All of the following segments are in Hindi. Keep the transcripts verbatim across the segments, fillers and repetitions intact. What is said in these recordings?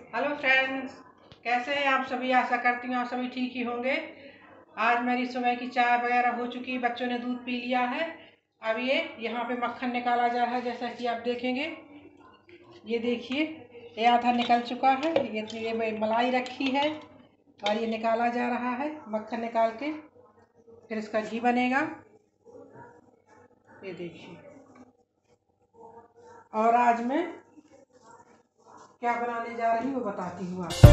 हेलो फ्रेंड्स, कैसे हैं आप सभी। आशा करती हूँ आप सभी ठीक ही होंगे। आज मेरी सुबह की चाय वगैरह हो चुकी है, बच्चों ने दूध पी लिया है। अब ये यहाँ पे मक्खन निकाला जा रहा है, जैसा कि आप देखेंगे। ये देखिए, ये आधा निकल चुका है। ये ये मलाई रखी है और ये निकाला जा रहा है। मक्खन निकाल के फिर इसका घी बनेगा। ये देखिए, और आज मैं क्या बनाने जा रही हूँ वो बताती हूँ आपको।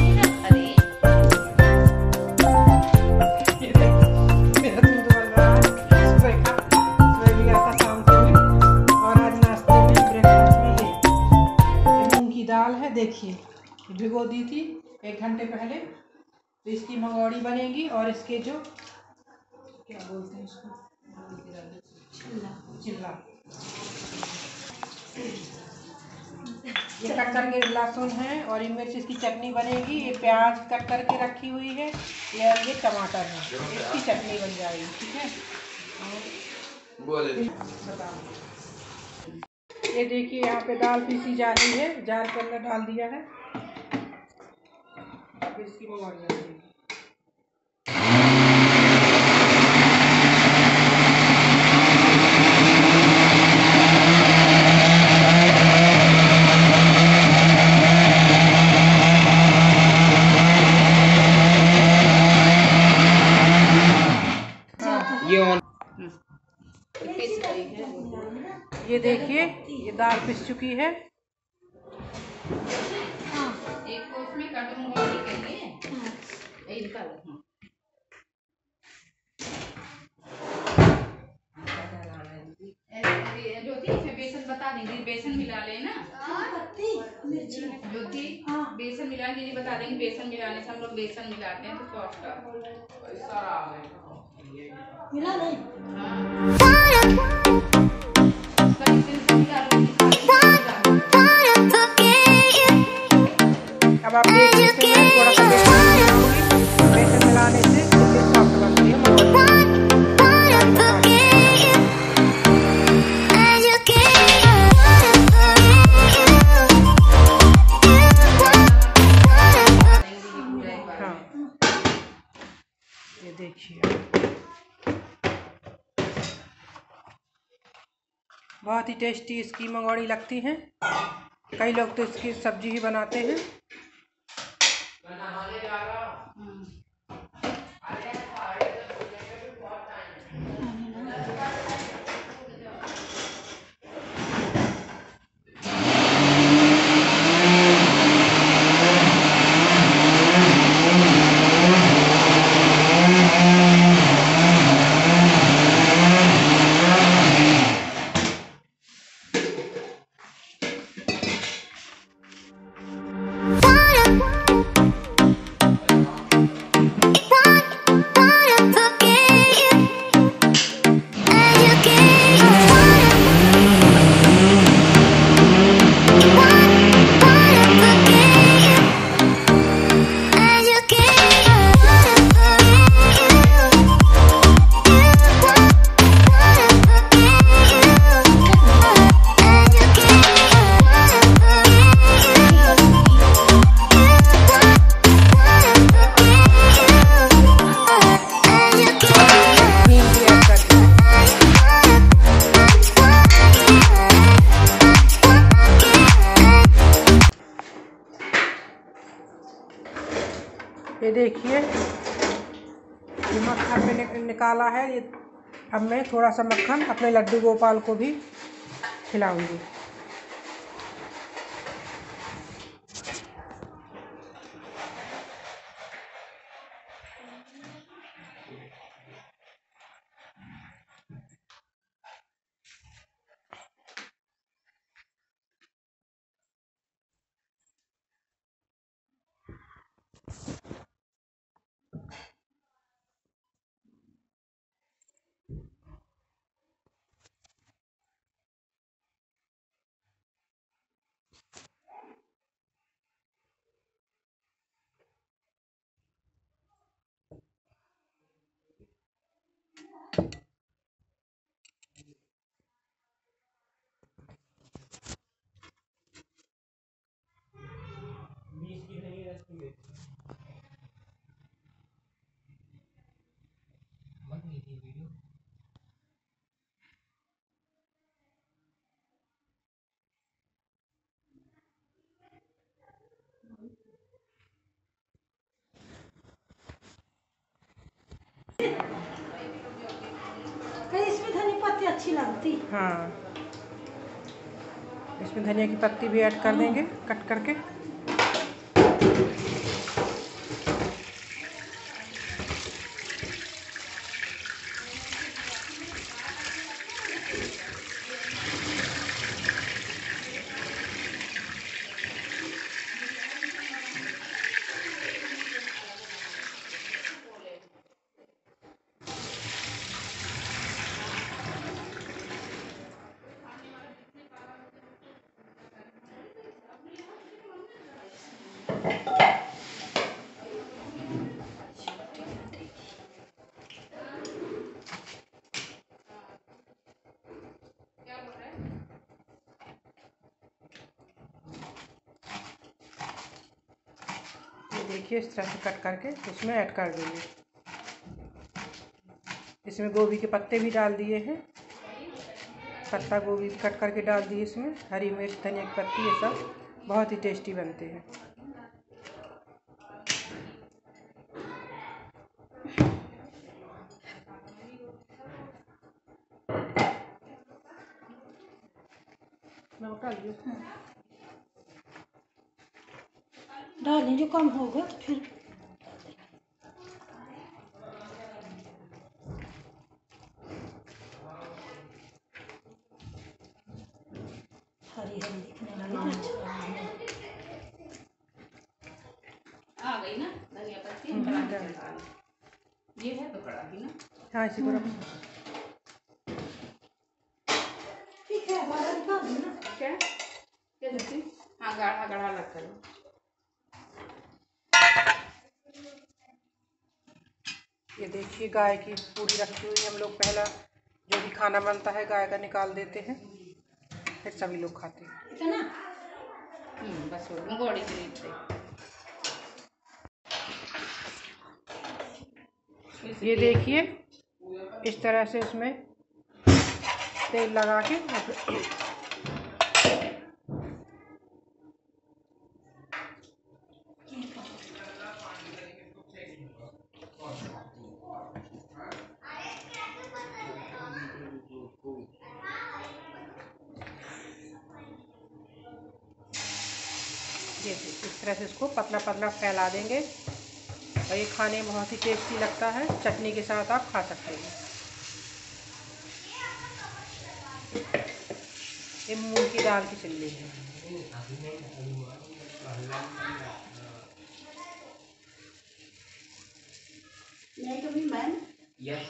ये देखिए, मेरा दूध बन रहा है। सुबह का सुबह भी गया था, शाम को भी। और आज नाश्ते में ब्रेकफास्ट में ये ये मूंग की दाल है। देखिए, भिगो दी थी एक घंटे पहले, तो इसकी मंगौड़ी बनेगी। और इसके जो क्या बोलते हैं इसको, चिल्ला चिल्ला ये कट करके लहसुन है और ये मिर्च, इसकी चटनी बनेगी। ये प्याज कट करके रखी हुई है, ये ये टमाटर है, इसकी चटनी बन जाएगी। ठीक है, बताओ। ये देखिए, यहाँ पे दाल पीसी जा रही है, जार के अंदर डाल दिया है। अब इसकी मंगवाई जाएगी। ये देखिए, ये दाल पिस चुकी है। एक को उसमें कट मंगवानी चाहिए। इनका ज्योति इसमें बेसन बता देंगे, बेसन मिला लेना। ज्योति बेसन मिला दीदी बता देंगे। बेसन मिलाने से हम लोग बेसन मिलाते हैं तो सॉफ्ट मिला नहीं। अब आप देख सकते हैं, थोड़ा सा बेसन बेसन मिलाने से फिर सॉफ्ट बनती है मंगौड़ी। ये देखिए, बहुत ही टेस्टी इसकी मंगौड़ी लगती है। कई लोग तो इसकी सब्जी ही बनाते हैं। ये देखिए, ये मक्खन में निकाला है। ये अब मैं थोड़ा सा मक्खन अपने लड्डू गोपाल को भी खिलाऊंगी। इसमें धनिया पत्ती अच्छी लगती। हाँ, इसमें धनिया की पत्ती भी ऐड कर देंगे कट करके। देखिए इस तरह से कट करके इसमें ऐड कर देंगे। इसमें गोभी के पत्ते भी डाल दिए हैं, पत्ता गोभी कट करके डाल दिए इसमें, हरी मिर्च, धनिया की पत्ती, ये सब बहुत ही टेस्टी बनते हैं। डालें जो कम होगा तो फिर हरी हरी दिखने लगी तो अच्छा। आ गई ना धनिया पत्ती। ये है तो कड़ाही ना। हाँ, इसी को रखो। ठीक है, हमारा निकाल दो ना। क्या क्या देती? हाँ, गाढ़ा गाढ़ा लग करो। ये देखिए गाय की पूरी रखी हुई है। हम लोग पहला जो भी खाना बनता है गाय का निकाल देते हैं, फिर सभी लोग खाते हैं। इतना हम्म बस हो गई गौड़ी के नीचे। ये देखिए इस तरह से इसमें तेल लगा के ये इस तरह से इसको पतला पतला फैला देंगे और ये खाने में बहुत ही टेस्टी लगता है। चटनी के साथ आप खा सकते हैं। ये मूंग की दाल की चिल्ली है। नहीं तो भी मैम यस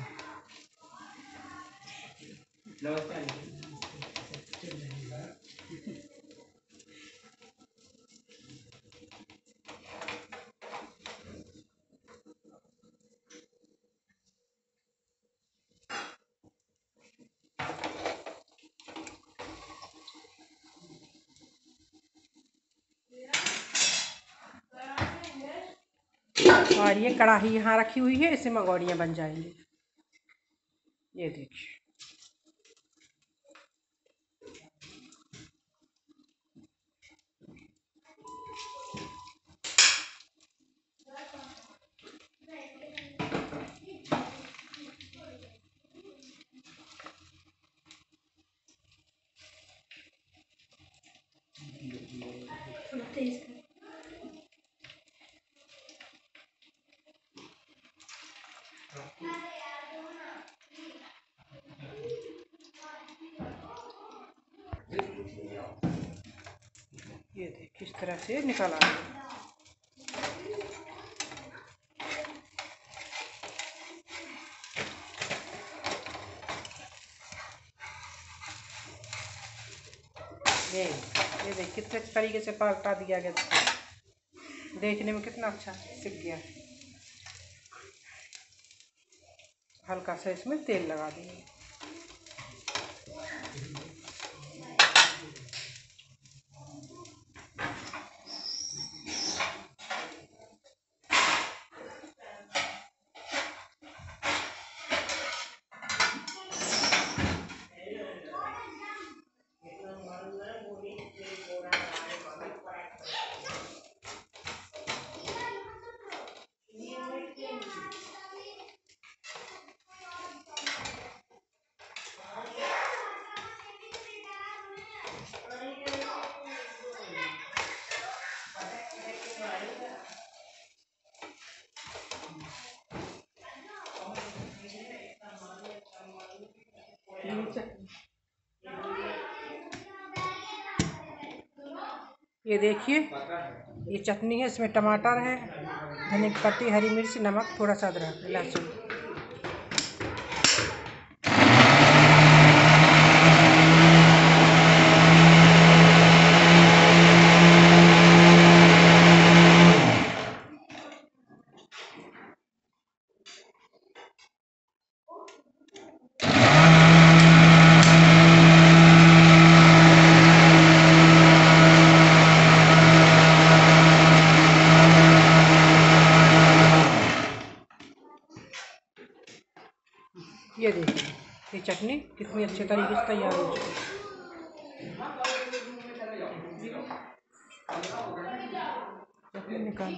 नमस्कार। और ये कढ़ाई यहाँ रखी हुई है, इससे मंगौड़ियाँ बन जाएंगी। ये देखिए थोड़ा तेज कर। ये देखिए किस तरह से निकल आ गया। ये ये देखिए कितने तरीके से पलटा दिया गया, देखने में कितना अच्छा सिक गया। हल्का सा इसमें तेल लगा देंगे। ये देखिए, ये चटनी है, इसमें टमाटर है, धनिया की पत्ती, हरी मिर्च, नमक, थोड़ा सा अदरक, लहसुन। ये देखिए, ये चटनी कितनी अच्छे तरीके से तैयार हो चुकी है। चटनी निकाल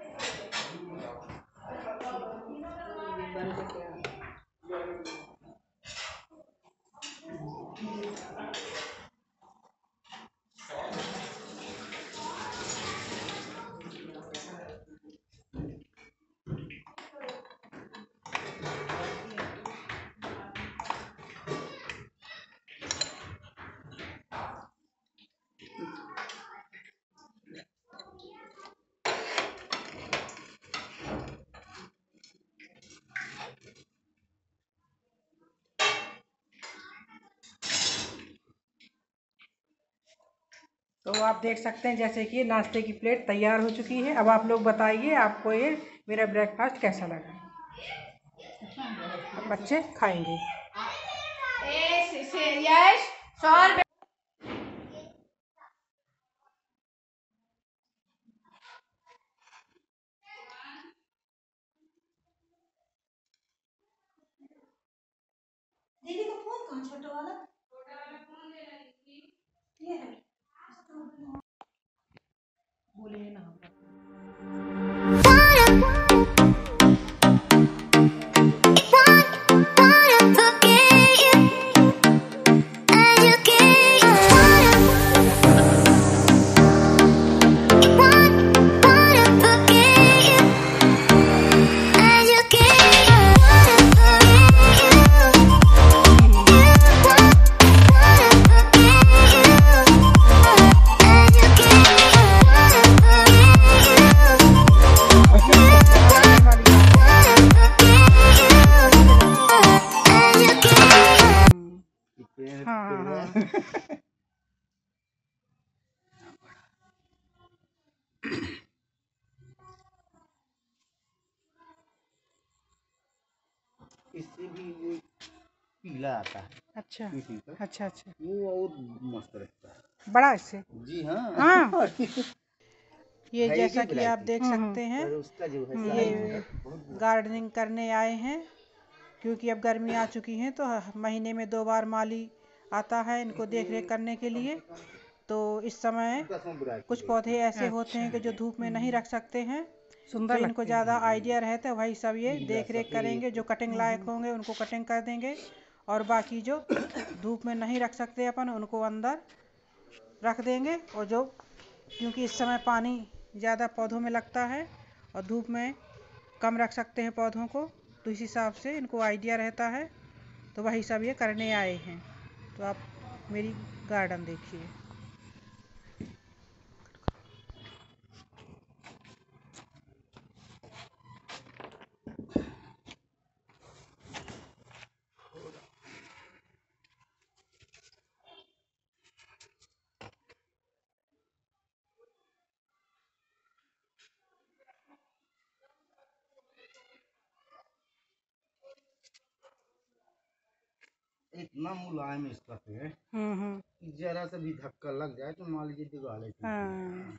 तो आप देख सकते हैं जैसे कि नाश्ते की प्लेट तैयार हो चुकी है। अब आप लोग बताइए आपको ये मेरा ब्रेकफास्ट कैसा लगा। अब बच्चे खाएंगे। यश सौर दीदी का फोन कहाँ, छोटा वाला? ये है। बोलिए ना। हाँ हाँ इससे भी वो पीला आता है। अच्छा इसी का अच्छा अच्छा, वो और मस्त रहता है। बड़ा इससे। जी हाँ हाँ ये है जैसा कि कि आप देख हम्म, सकते हैं, पर उसका जो है ये size बहुत बड़ा। गार्डनिंग करने आए हैं क्योंकि अब गर्मी आ चुकी हैं तो महीने में दो बार माली आता है इनको देख रेख करने के लिए। तो इस समय दसवां बुराई कुछ की गई। पौधे ऐसे होते हैं कि जो धूप में नहीं रख सकते हैं, तो सुंदर इनको ज़्यादा आइडिया रहता है, वही सब ये पीला देख रेख सफेद। करेंगे। जो कटिंग लायक होंगे उनको कटिंग कर देंगे, और बाकी जो धूप में नहीं रख सकते अपन उनको अंदर रख देंगे। और जो क्योंकि इस समय पानी ज़्यादा पौधों में लगता है और धूप में कम रख सकते हैं पौधों को, तो इस हिसाब से इनको आइडिया रहता है, तो वही सब ये करने आए हैं। तो आप मेरी गार्डन देखिए। इतना मुलायम इसका पेड़ हम्म हम्म कि जरा सा भी धक्का लग जाए तो मान लीजिए दिवाले टूट हाँ।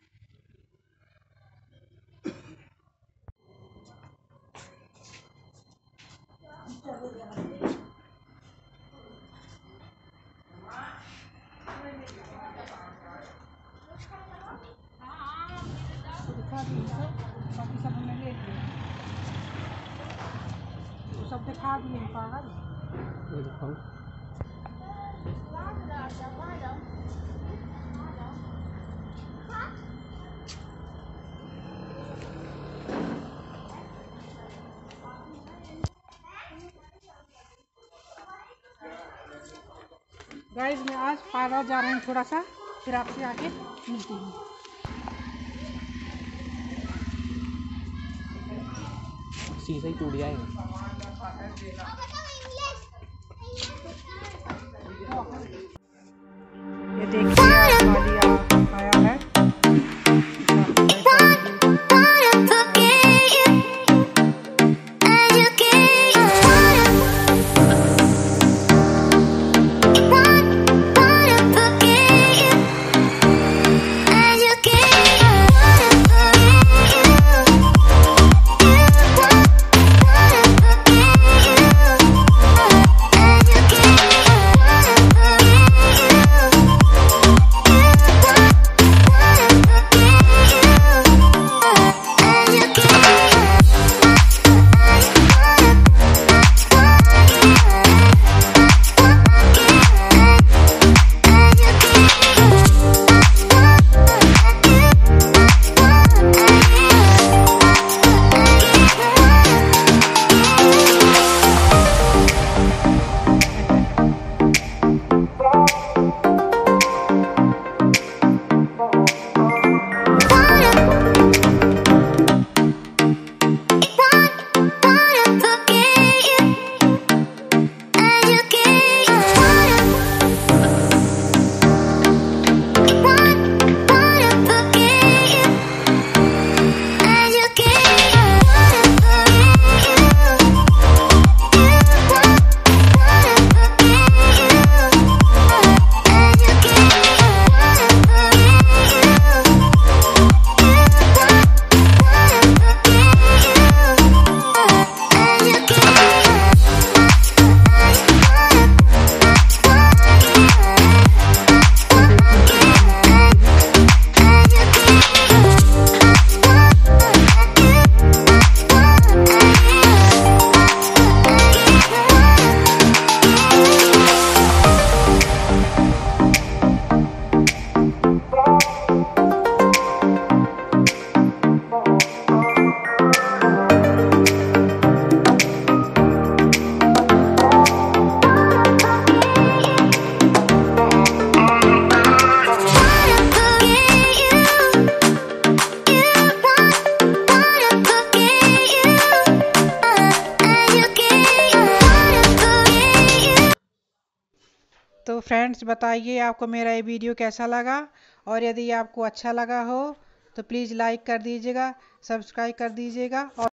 दिखा दी सब, बाकी सब हमने ले लिए, तो सब दिखा दिए पागल। गाइस मैं आज पार्लर जा रही हूँ थोड़ा सा, फिर आपसे आके मिलती हूँ। शीशा ही टूट जाएगा। सामान रखा है देना। ये देखिए आज मालिया आया है। तो फ्रेंड्स बताइए आपको मेरा ये वीडियो कैसा लगा, और यदि आपको अच्छा लगा हो तो प्लीज़ लाइक कर दीजिएगा, सब्सक्राइब कर दीजिएगा और